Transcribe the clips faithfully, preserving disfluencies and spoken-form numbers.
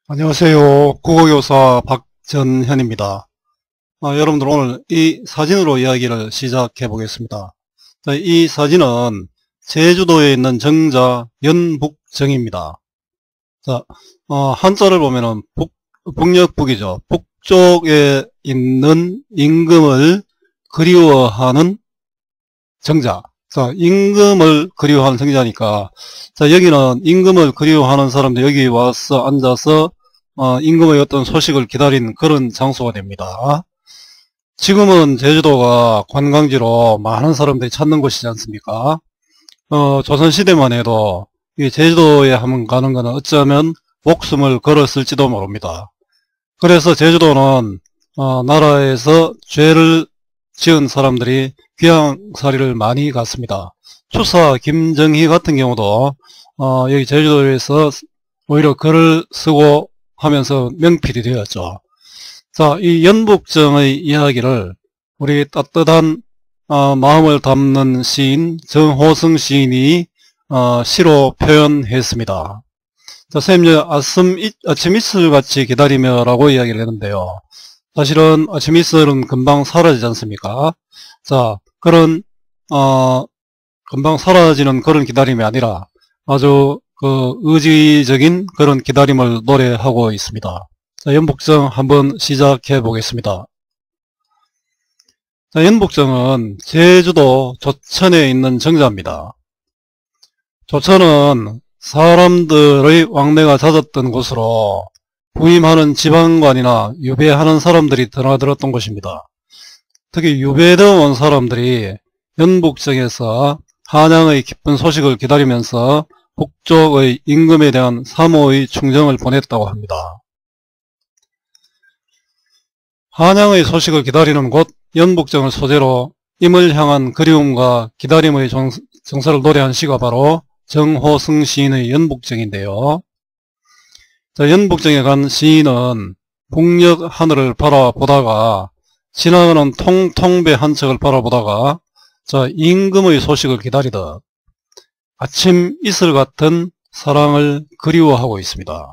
안녕하세요. 국어교사 박전현입니다. 아, 여러분들 오늘 이 사진으로 이야기를 시작해 보겠습니다. 자, 이 사진은 제주도에 있는 정자 연북정입니다. 자, 어, 한자를 보면은 북, 북녘북이죠. 북쪽에 있는 임금을 그리워하는 정자. 자, 임금을 그리워하는 정자니까, 자, 여기는 임금을 그리워하는 사람들 여기 와서 앉아서 어, 임금의 어떤 소식을 기다리는 그런 장소가 됩니다. 지금은 제주도가 관광지로 많은 사람들이 찾는 곳이지 않습니까? 어, 조선시대만 해도 이 제주도에 한번 가는 것은 어쩌면 목숨을 걸었을지도 모릅니다. 그래서 제주도는 어, 나라에서 죄를 지은 사람들이 귀향살이를 많이 갔습니다. 추사 김정희 같은 경우도 어, 여기 제주도에서 오히려 글을 쓰고 하면서 명필이 되었죠. 자, 이 연북정의 이야기를 우리 따뜻한 어, 마음을 담는 시인 정호승 시인이 어, 시로 표현했습니다. 자, 선생님, 아침, 아침 이슬 같이 기다리며 라고 이야기를 했는데요. 사실은 아침 이슬은 금방 사라지지 않습니까? 자, 그런 어, 금방 사라지는 그런 기다림이 아니라 아주 그 의지적인 그런 기다림을 노래하고 있습니다. 자, 연북정 한번 시작해 보겠습니다. 자, 연북정은 제주도 조천에 있는 정자입니다. 조천은 사람들의 왕래가 잦았던 곳으로 부임하는 지방관이나 유배하는 사람들이 드나들었던 곳입니다. 특히 유배되어 온 사람들이 연북정에서 한양의 기쁜 소식을 기다리면서 북쪽의 임금에 대한 사모의 충정을 보냈다고 합니다. 한양의 소식을 기다리는 곳 연북정을 소재로 임을 향한 그리움과 기다림의 정서를 노래한 시가 바로 정호승 시인의 연북정인데요. 자, 연북정에 간 시인은 북녘 하늘을 바라보다가 지나가는 통통배 한 척을 바라보다가 자, 임금의 소식을 기다리듯 아침 이슬 같은 사랑을 그리워하고 있습니다.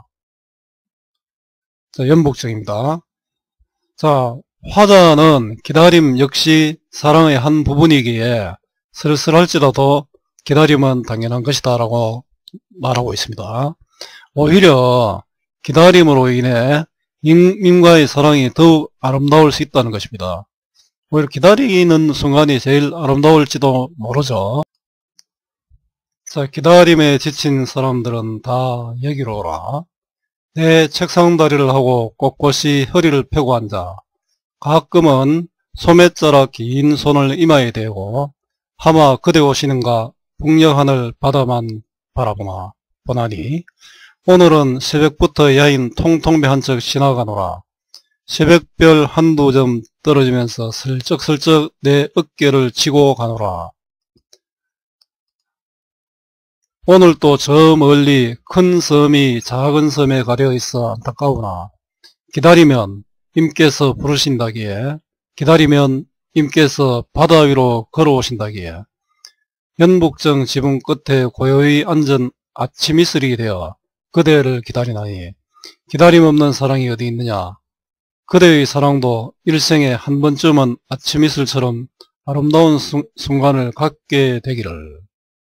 자, 연북정입니다. 자, 화자는 기다림 역시 사랑의 한 부분이기에 쓸쓸할지라도 기다림은 당연한 것이다 라고 말하고 있습니다. 오히려 기다림으로 인해 임금과의 사랑이 더욱 아름다울 수 있다는 것입니다. 오히려 기다리는 순간이 제일 아름다울지도 모르죠. 자, 기다림에 지친 사람들은 다 여기로 오라. 내 책상다리를 하고 꼿꼿이 허리를 펴고 앉아 가끔은 소매자락 긴 손을 이마에 대고 하마 그대 오시는가 북녘 하늘 바다만 바라보나 보나니 오늘은 새벽부터 야인 통통배 한 척 지나가노라. 새벽별 한두 점 떨어지면서 슬쩍슬쩍 내 어깨를 치고 가노라. 오늘 또 저 멀리 큰 섬이 작은 섬에 가려 있어 안타까우나 기다리면 임께서 부르신다기에 기다리면 임께서 바다 위로 걸어오신다기에 연북정 지붕 끝에 고요히 앉은 아침 이슬이 되어 그대를 기다리나니 기다림 없는 사랑이 어디 있느냐. 그대의 사랑도 일생에 한 번쯤은 아침 이슬처럼 아름다운 수, 순간을 갖게 되기를.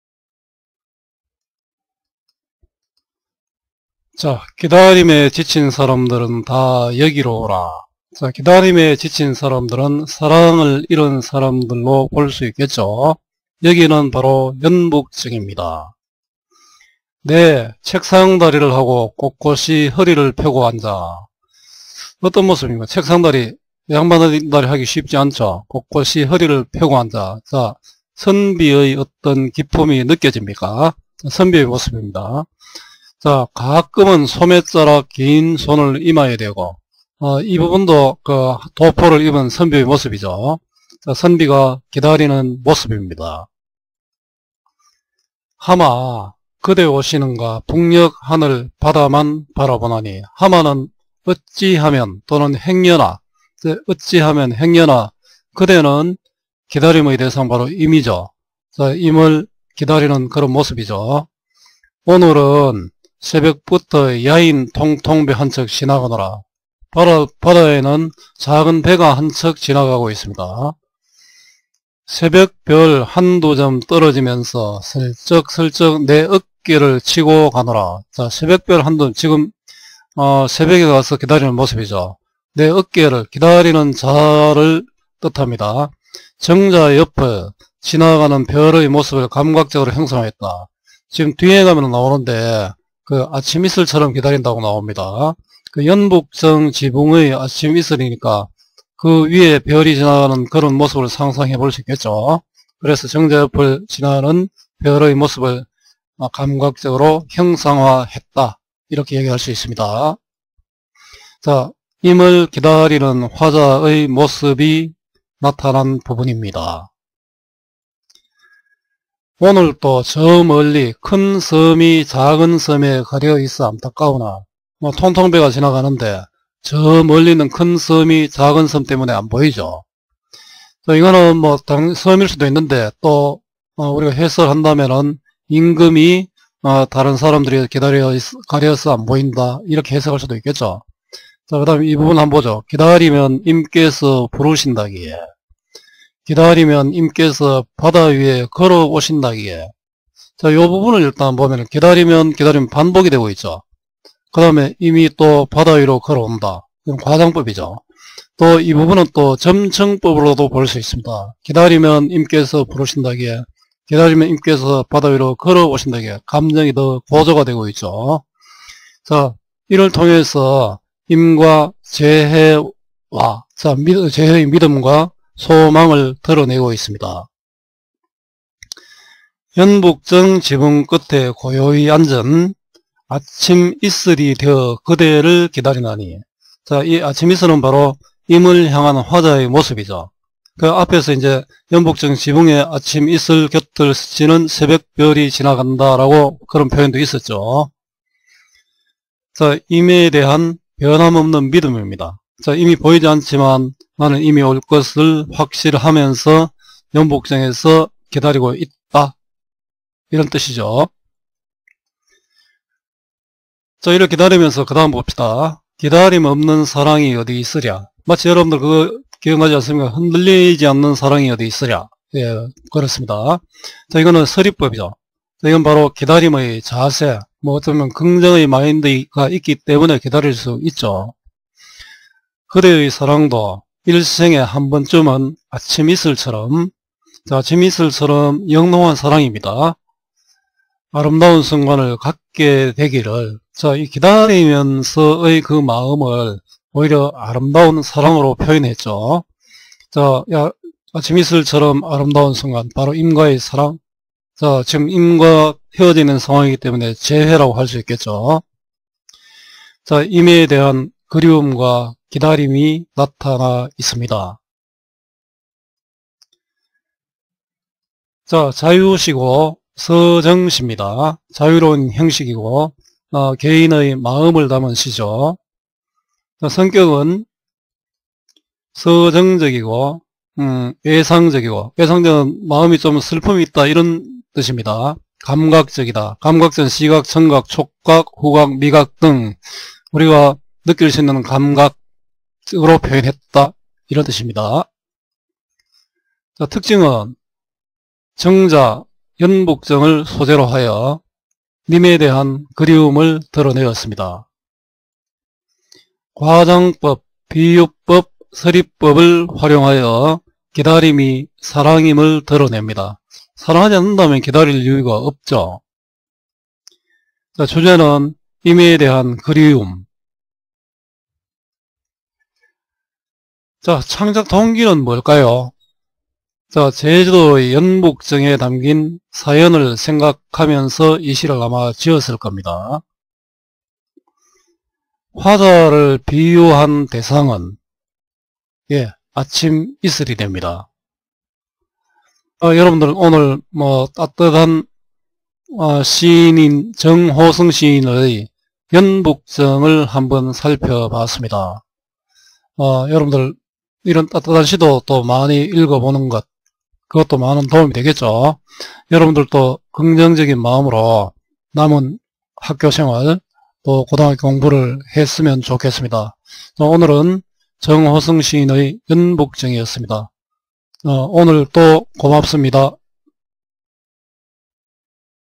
자, 기다림에 지친 사람들은 다 여기로 오라. 자, 기다림에 지친 사람들은 사랑을 잃은 사람들로 볼 수 있겠죠. 여기는 바로 연북정입니다. 네, 책상다리를 하고 꼿꼿이 허리를 펴고 앉아. 어떤 모습입니까? 책상다리, 양반다리 하기 쉽지 않죠. 꼿꼿이 허리를 펴고 앉아. 자, 선비의 어떤 기품이 느껴집니까? 선비의 모습입니다. 자, 가끔은 소매자락 긴 손을 이마에 대고, 어, 이 부분도 그 도포를 입은 선비의 모습이죠. 자, 선비가 기다리는 모습입니다. 하마, 그대 오시는가 북녘 하늘 바다만 바라보나니 하마는 어찌하면 또는 행여나 어찌하면 행여나 그대는 기다림의 대상 바로 임이죠. 자, 임을 기다리는 그런 모습이죠. 오늘은 새벽부터 야인 통통배 한 척 지나가노라. 바다, 바다에는 작은 배가 한 척 지나가고 있습니다. 새벽별 한두 점 떨어지면서 슬쩍슬쩍 내 어깨를 치고 가노라. 자, 새벽별 한두, 지금 어, 새벽에 가서 기다리는 모습이죠. 내 어깨를 기다리는 자를 뜻합니다. 정자 옆에 지나가는 별의 모습을 감각적으로 형상화했다. 지금 뒤에 가면 나오는데 그 아침 이슬처럼 기다린다고 나옵니다. 그 연북정 지붕의 아침 이슬이니까 그 위에 별이 지나가는 그런 모습을 상상해 볼 수 있겠죠. 그래서 정자 옆을 지나가는 별의 모습을 감각적으로 형상화했다. 이렇게 얘기할 수 있습니다. 자, 임을 기다리는 화자의 모습이 나타난 부분입니다. 오늘 또 저 멀리 큰 섬이 작은 섬에 가려 있어 안타까우나 뭐 통통배가 지나가는데 저 멀리는 큰 섬이 작은 섬 때문에 안 보이죠. 자, 이거는 뭐 당, 섬일 수도 있는데 또 어, 우리가 해설한다면은 임금이 어, 다른 사람들이 기다려 있, 가려서 안 보인다 이렇게 해석할 수도 있겠죠. 자, 그 다음에 이 부분 한번 보죠. 기다리면 임께서 부르신다기에, 기다리면 임께서 바다 위에 걸어오신다기에. 자, 이 부분을 일단 보면 기다리면 기다리면 반복이 되고 있죠. 그 다음에 이미 또 바다 위로 걸어온다. 이건 과장법이죠. 또 이 부분은 또 점층법으로도 볼 수 있습니다. 기다리면 임께서 부르신다기에, 기다리면 임께서 바다 위로 걸어오신다기에 감정이 더 고조가 되고 있죠. 자, 이를 통해서 임과 재해와, 자, 재해의 믿음과 소망을 드러내고 있습니다. 연북정 지붕 끝에 고요히 앉은 아침 이슬이 되어 그대를 기다리나니. 자, 이 아침 이슬은 바로 임을 향한 화자의 모습이죠. 그 앞에서 이제 연북정 지붕에 아침 이슬 곁을 스치는 새벽별이 지나간다라고 그런 표현도 있었죠. 자, 임에 대한 변함없는 믿음입니다. 자, 이미 보이지 않지만 나는 이미 올 것을 확실하면서 연북정에서 기다리고 있다. 이런 뜻이죠. 자, 이렇게 기다리면서 그 다음 봅시다. 기다림 없는 사랑이 어디 있으랴. 마치 여러분들 그거 기억나지 않습니까? 흔들리지 않는 사랑이 어디 있으랴. 예, 그렇습니다. 자, 이거는 서리법이죠. 자, 이건 바로 기다림의 자세, 뭐 어쩌면 긍정의 마인드가 있기 때문에 기다릴 수 있죠. 그대의 사랑도 일생에 한 번쯤은 아침 이슬처럼, 자, 아침 이슬처럼 영롱한 사랑입니다. 아름다운 순간을 갖게 되기를. 자, 이 기다리면서의 그 마음을 오히려 아름다운 사랑으로 표현했죠. 자, 야, 아침 이슬처럼 아름다운 순간, 바로 임과의 사랑. 자, 지금 임과 헤어지는 상황이기 때문에 재회라고 할 수 있겠죠. 자, 임에 대한 그리움과 기다림이 나타나 있습니다. 자, 자유시고 서정시입니다. 자유로운 형식이고 어, 개인의 마음을 담은 시죠. 자, 성격은 서정적이고 음, 예상적이고, 예상적은 마음이 좀 슬픔이 있다 이런 뜻입니다. 감각적이다. 감각적인 시각, 청각, 촉각, 후각, 미각 등 우리가 느낄 수 있는 감각으로 표현했다 이런 뜻입니다. 자, 특징은 정자, 연북정을 소재로 하여 님에 대한 그리움을 드러내었습니다. 과장법, 비유법, 서리법을 활용하여 기다림이 사랑임을 드러냅니다. 사랑하지 않는다면 기다릴 이유가 없죠. 자, 주제는 임에 대한 그리움. 자, 창작 동기는 뭘까요? 자, 제주도의 연북정에 담긴 사연을 생각하면서 이 시를 아마 지었을 겁니다. 화자를 비유한 대상은 예, 아침 이슬이 됩니다. 어, 여러분들 오늘 뭐 따뜻한 어, 시인인 정호성 시인의 연북정을 한번 살펴봤습니다. 어, 여러분들 이런 따뜻한 시도 또 많이 읽어보는 것, 그것도 많은 도움이 되겠죠. 여러분들도 긍정적인 마음으로 남은 학교생활 또 고등학교 공부를 했으면 좋겠습니다. 오늘은 정호성 시인의 연북정이었습니다. 오늘 또 고맙습니다.